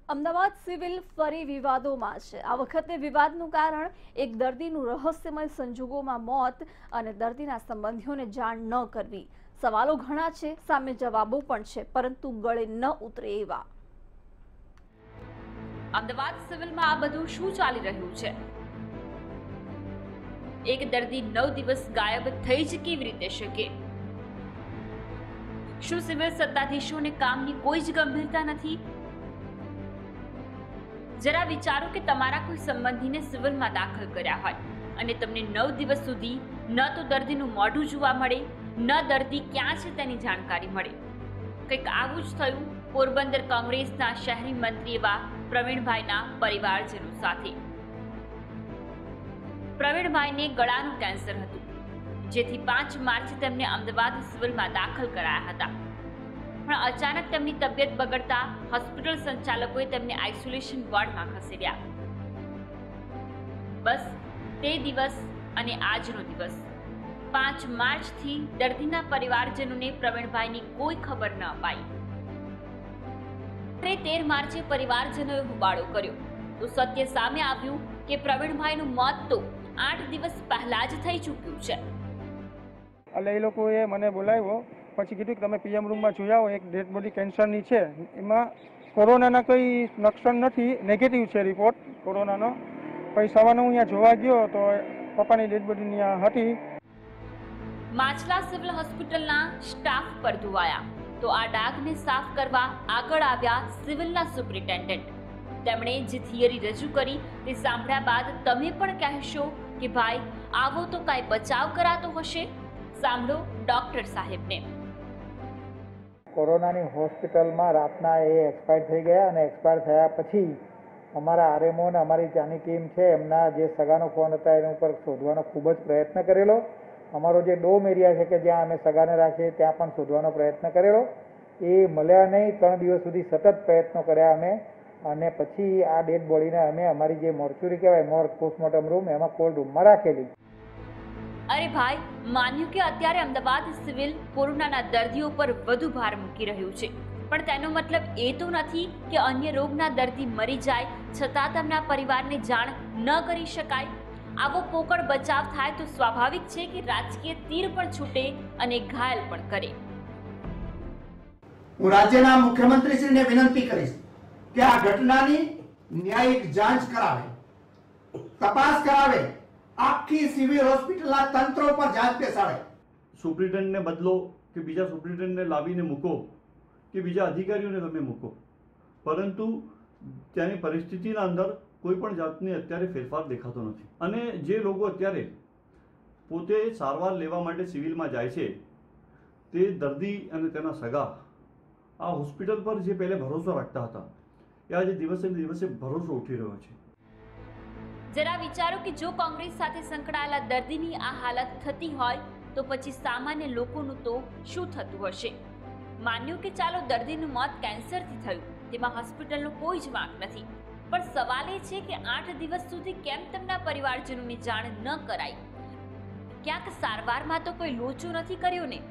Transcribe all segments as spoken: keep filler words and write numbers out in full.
Ahmedabad civil ફરી વિવાદોમાં છે। આ વખતે વિવાદનું કારણ એક દર્દીનું રહસ્યમય સંજોગોમાં મોત અને દર્દીના સંબંધીઓને જાણ ન કરવી। સવાલો ઘણા છે, સામે જવાબો પણ છે, પરંતુ ગળે ન ઉતરે એવા। અમદાવાદ સિવિલમાં આ બધું શું ચાલી રહ્યું છે? એક દર્દી નવ દિવસ ગાયબ થઈ જ કેવી રીતે શકે? શું સિવિલ સત્તાધીશોને કામની કોઈ જ ગંભીરતા નથી? જરા વિચારો કે તમારા કોઈ સંબંધીને સિવિલમાં દાખલ કર્યા હોય અને તમને નવ દિવસ સુધી ન તો દર્દીનું મોઢું જોવા મળે, ન દર્દી ક્યાં છે તેની જાણકારી મળે। કંઈક આવું જ થયું પોરબંદર કોંગ્રેસના શહેરી મંત્રી એવા પ્રવીણભાઈના પરિવારજનો સાથે। પ્રવીણભાઈને ગળાનું કેન્સર હતું, જેથી પાંચ માર્ચે તેમને અમદાવાદ સિવિલમાં દાખલ કરાયા હતા, પણ અચાનક તેમની તબિયત બગડતા હોસ્પિટલ સંચાલકોએ તેમને આઇસોલેશન વોર્ડમાં ખસેડ્યા। બસ તે દિવસ અને આજનો દિવસ પાંચ માર્ચથી દર્દીના પરિવારજનોને પ્રવીણભાઈની કોઈ ખબર ન અપાઈ। તેર માર્ચે પરિવારજનોએ હોબાળો કર્યો તો સત્ય સામે આવ્યું કે પ્રવીણભાઈનું મોત તો આઠ દિવસ પહેલા જ થઈ ચૂક્યું છે। એટલે એ લોકોએ મને બોલાવ્યો, પછી કીધું કે તમે પીએમ રૂમમાં જોઈ આવો, એક ડેડ બોડી કેન્સરની છે, એમાં કોરોનાના કોઈ લક્ષણ નથી, નેગેટિવ છે રિપોર્ટ કોરોનાનો। પછી સવારનો હું અહીંયા જોવા ગયો તો પપ્પાની ડેડ બોડી ત્યાં હતી। માછલા સિવિલ હોસ્પિટલના સ્ટાફ પર ધોવાયા તો આ ડાઘને સાફ કરવા આગળ આવ્યા સિવિલના સુપ્રિન્ટેન્ડન્ટ। તેમણે જે થિયરી રજૂ કરી તે સાંભળ્યા બાદ તમે પણ કહેશો કે ભાઈ આવો તો કાંઈ બચાવ કરાતો હશે। સાંભળો ડોક્ટર સાહેબને। કોરોનાની હોસ્પિટલમાં રાતના એ એક્સપાયર થઈ ગયા અને એક્સપાયર થયા પછી અમારા આરએમઓ અને અમારી ત્યાંની ટીમ છે એમના જે સગાનો ફોન હતા એના ઉપર શોધવાનો ખૂબ જ પ્રયત્ન કરેલો। અમારો જે ડોમ એરિયા છે કે જ્યાં અમે સગાને રાખીએ ત્યાં પણ શોધવાનો પ્રયત્ન કરેલો, એ મળ્યા નહીં। ત્રણ દિવસ સુધી સતત પ્રયત્નો કર્યા અમે, અને પછી આ ડેડ બોડીને અમે અમારી જે મોર્ચ્યુરી કહેવાય મોર્ગ પોસ્ટમોર્ટમ રૂમ એમાં કોલ્ડ રૂમમાં રાખેલી। અરે ભાઈ, માન્યું કે અત્યારે અમદાવાદ સિવિલ કોરોનાના દર્દીઓ પર વધુ ભાર મૂકી રહ્યું છે, પણ તેનો મતલબ એ તો નથી કે અન્ય રોગના દર્દી મરી જાય છતાં તેમના પરિવારને જાણ ન કરી શકાય। આવો પોકળ બચાવ થાય તો સ્વાભાવિક છે કે રાજકીય તીર પણ છૂટે અને ઘાયલ પણ કરે। હું રાજ્યના મુખ્યમંત્રીશ્રીને વિનંતી કરીશ કે આ ઘટનાની ન્યાયિક જાંચ કરાવે, તપાસ કરાવે, આખી સિવિલ હોસ્પિટલના તંત્ર ઉપર જાંચ બેસાડે। સુપ્રિન્ટેન્ડન્ટને બદલો કે બીજા સુપ્રિન્ટેન્ડન્ટને લાવીને મૂકો કે બીજા અધિકારીઓને તમે મૂકો, પરંતુ ત્યાંની પરિસ્થિતિના અંદર કોઈ પણ જાતની અત્યારે ફેરફાર દેખાતો નથી। અને જે લોકો અત્યારે પોતે સારવાર લેવા માટે સિવિલમાં જાય છે તે દર્દી અને તેના સગા આ હોસ્પિટલ પર જે પહેલે ભરોસો રાખતા હતા એ આજે દિવસે ને દિવસે ભરોસો ઉઠી રહ્યો છે। જરા વિચારો કે જો કોંગ્રેસ સાથે સંકળાયેલા દર્દીની આ હાલત થતી હોય તો પછી સામાન્ય લોકોનું તો શું થતું હશે? માન્યું કે ચાલો દર્દીનું મોત કેન્સરથી થયું, તેમાં હોસ્પિટલનો કોઈ જ વાંક નથી, પણ સવાલ એ છે કે આઠ દિવસ સુધી કેમ તેમના પરિવારજનોની જાણ ન કરાઈ? ક્યાંક સારવારમાં તો કોઈ લોચો નથી કર્યો ને?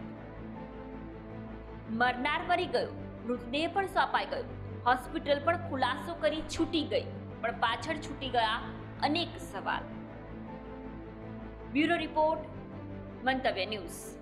મરનાર મરી ગયો, મૃતદેહ પણ સોંપાઈ ગયો, હોસ્પિટલ પણ ખુલાસો કરી છૂટી ગઈ, પણ પાછળ છૂટી ગયા અનેક સવાલ। Bureau report, Mantavya news.